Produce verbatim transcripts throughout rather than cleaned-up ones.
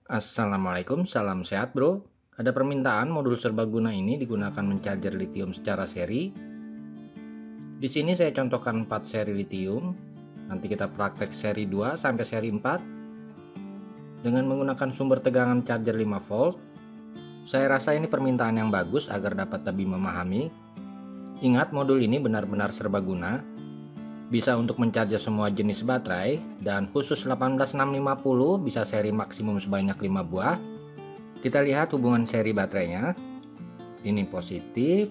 Assalamualaikum, salam sehat bro. Ada permintaan modul serbaguna ini digunakan mencarger lithium secara seri. Di sini saya contohkan empat seri lithium. Nanti kita praktek seri dua sampai seri empat dengan menggunakan sumber tegangan charger lima volt. Saya rasa ini permintaan yang bagus agar dapat lebih memahami. Ingat, modul ini benar-benar serbaguna. Bisa untuk mencarger semua jenis baterai, dan khusus delapan belas enam lima nol bisa seri maksimum sebanyak lima buah. Kita lihat hubungan seri baterainya. Ini positif,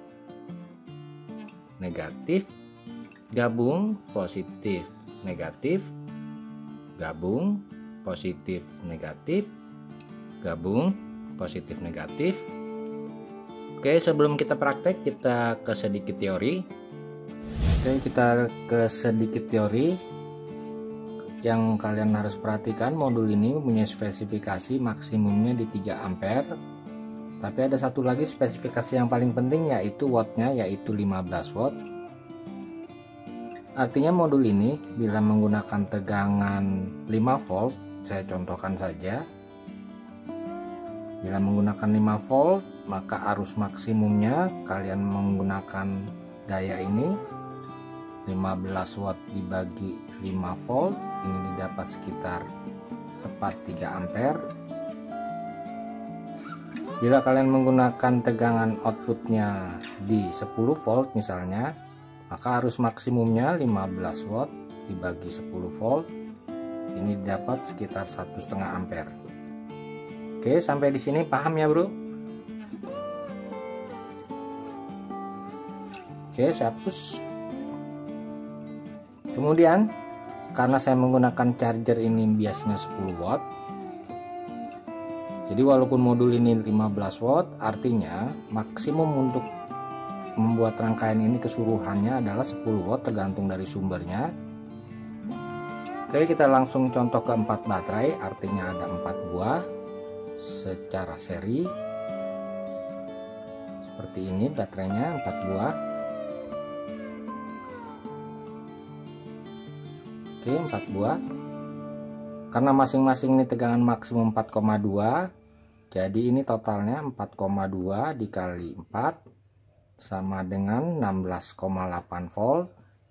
negatif, gabung, positif, negatif, gabung, positif, negatif, gabung, positif, negatif. Oke, sebelum kita praktek, kita ke sedikit teori. Oke, kita ke sedikit teori. Yang kalian harus perhatikan, modul ini punya spesifikasi maksimumnya di tiga ampere. Tapi ada satu lagi spesifikasi yang paling penting, yaitu wattnya, yaitu lima belas watt. Artinya modul ini bila menggunakan tegangan lima volt, saya contohkan saja. Bila menggunakan lima volt, maka arus maksimumnya kalian menggunakan daya ini lima belas watt dibagi lima volt, ini didapat sekitar tepat tiga ampere. Bila kalian menggunakan tegangan outputnya di sepuluh volt misalnya, maka arus maksimumnya lima belas watt dibagi sepuluh volt, ini didapat sekitar satu setengah ampere. Oke, sampai di sini paham ya bro? Oke, saya hapus. Kemudian karena saya menggunakan charger ini biasanya sepuluh watt, jadi walaupun modul ini lima belas watt, artinya maksimum untuk membuat rangkaian ini keseluruhannya adalah sepuluh watt tergantung dari sumbernya. Oke, kita langsung contoh ke empat baterai, artinya ada empat buah secara seri. Seperti ini baterainya empat buah. Oke, empat buah. Karena masing-masing ini tegangan maksimum empat koma dua, jadi ini totalnya empat koma dua dikali empat sama dengan enam belas koma delapan volt.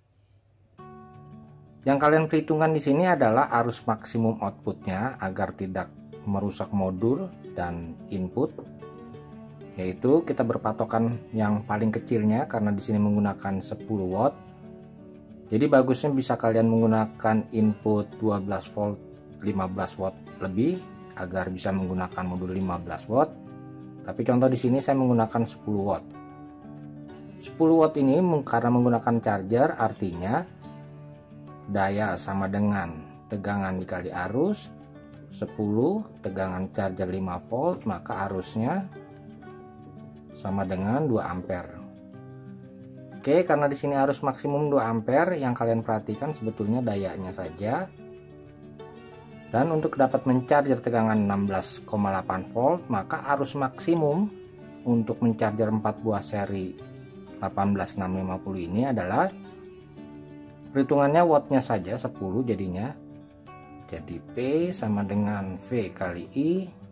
Yang kalian perhitungkan di sini adalah arus maksimum outputnya agar tidak merusak modul dan input. Yaitu kita berpatokan yang paling kecilnya karena di sini menggunakan sepuluh watt. Jadi bagusnya bisa kalian menggunakan input dua belas volt lima belas watt lebih agar bisa menggunakan modul lima belas watt. Tapi contoh di sini saya menggunakan sepuluh watt. sepuluh watt ini karena menggunakan charger, artinya daya sama dengan tegangan dikali arus. Sepuluh tegangan charger lima volt, maka arusnya sama dengan dua ampere. Oke, karena di sini arus maksimum dua ampere, yang kalian perhatikan sebetulnya dayanya saja. Dan untuk dapat mencarger tegangan enam belas koma delapan volt, maka arus maksimum untuk mencarger empat buah seri delapan belas enam lima nol ini adalah, perhitungannya wattnya saja sepuluh jadinya. Jadi P sama dengan V kali I.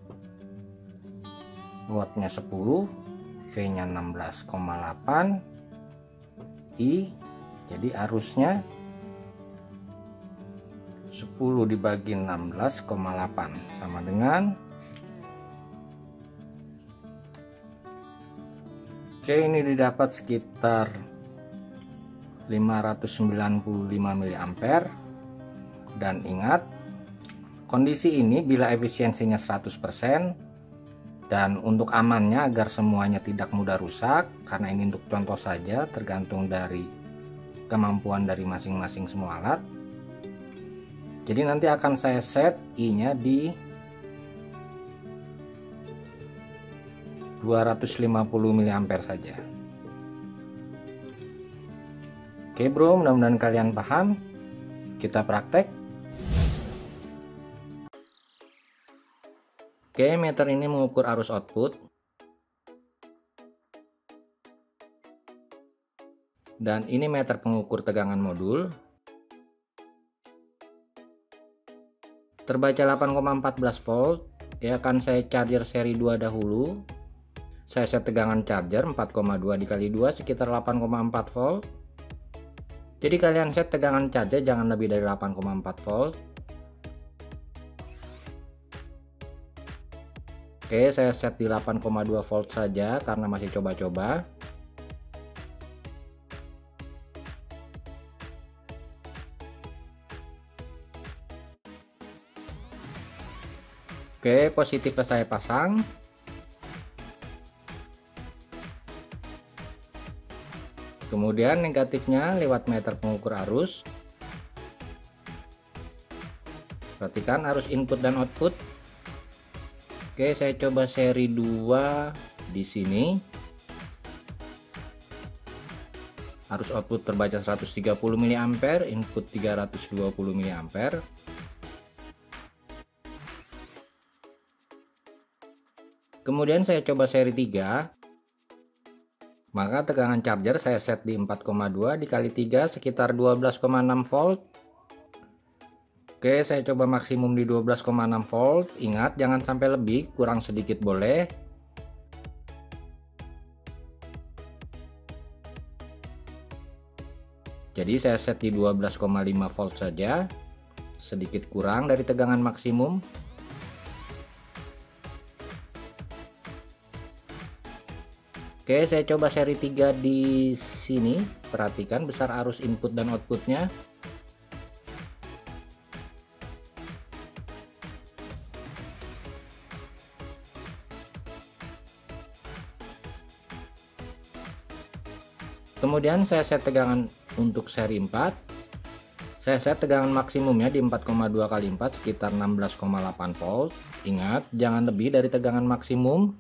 Wattnya sepuluh, V-nya enam belas koma delapan. I, jadi arusnya sepuluh dibagi enam belas koma delapan sama dengan, oke, ini didapat sekitar lima ratus sembilan puluh lima mili ampere. Dan ingat, kondisi ini bila efisiensinya seratus persen, dan untuk amannya agar semuanya tidak mudah rusak, karena ini untuk contoh saja tergantung dari kemampuan dari masing-masing semua alat. Jadi nanti akan saya set I nya di dua ratus lima puluh mili ampere saja. Oke bro, mudah-mudahan kalian paham. Kita praktek. Oke, meter ini mengukur arus output. Dan ini meter pengukur tegangan modul. Terbaca delapan koma satu empat volt Oke, akan saya charger seri dua dahulu. Saya set tegangan charger empat koma dua dikali dua sekitar delapan koma empat volt. Jadi kalian set tegangan charger jangan lebih dari delapan koma empat volt. Oke, saya set di delapan koma dua volt saja karena masih coba-coba. Oke, positifnya saya pasang. Kemudian negatifnya lewat meter pengukur arus. Perhatikan arus input dan output. Oke, saya coba seri dua di sini. Arus output terbaca seratus tiga puluh miliampere, input tiga ratus dua puluh miliampere. Kemudian saya coba seri tiga. Maka tegangan charger saya set di empat koma dua dikali tiga sekitar dua belas koma enam volt. Oke, saya coba maksimum di dua belas koma enam volt. Ingat jangan sampai lebih, kurang sedikit boleh. Jadi saya set di dua belas koma lima volt saja. Sedikit kurang dari tegangan maksimum. Oke, saya coba seri tiga di sini. Perhatikan besar arus input dan outputnya. Kemudian saya set tegangan untuk seri empat. Saya set tegangan maksimumnya di empat koma dua kali empat sekitar enam belas koma delapan volt. Ingat, jangan lebih dari tegangan maksimum.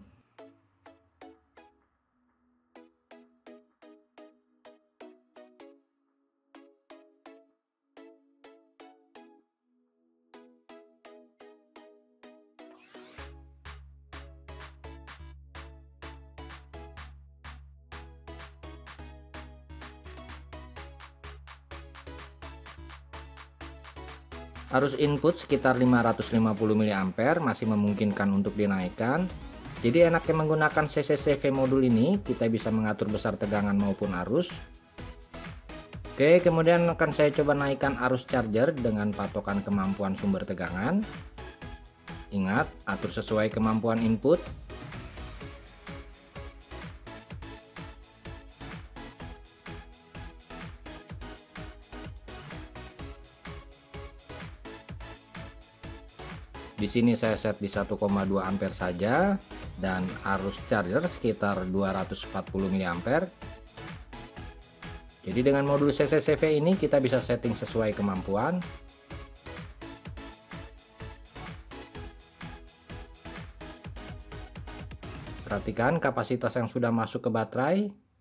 Arus input sekitar lima ratus lima puluh miliampere, masih memungkinkan untuk dinaikkan. Jadi enaknya menggunakan C C C V modul ini, kita bisa mengatur besar tegangan maupun arus. Oke, kemudian akan saya coba naikkan arus charger dengan patokan kemampuan sumber tegangan. Ingat, atur sesuai kemampuan input. Di sini saya set di satu koma dua ampere saja dan arus charger sekitar dua ratus empat puluh miliampere. Jadi dengan modul C C C V ini kita bisa setting sesuai kemampuan. Perhatikan kapasitas yang sudah masuk ke baterai.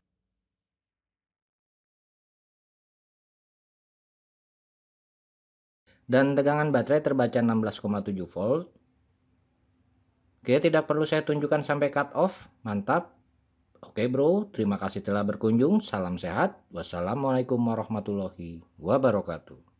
Dan tegangan baterai terbaca enam belas koma tujuh volt. Oke, tidak perlu saya tunjukkan sampai cut off. Mantap. Oke bro, terima kasih telah berkunjung. Salam sehat. Wassalamualaikum warahmatullahi wabarakatuh.